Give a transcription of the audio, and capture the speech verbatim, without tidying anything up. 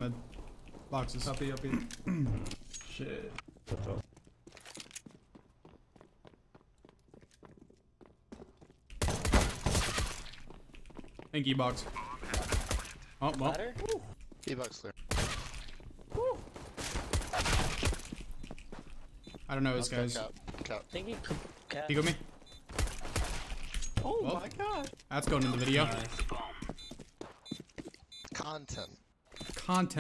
Red. Boxes. Uppy, uppy. Shit. Thank you, box. Oh, well. E-box clear. I don't know this Let's go guy's. Cap. Cap. Think he could cap. He got me. Oh Well, my god. That's going in the video. Nice. Content. Content.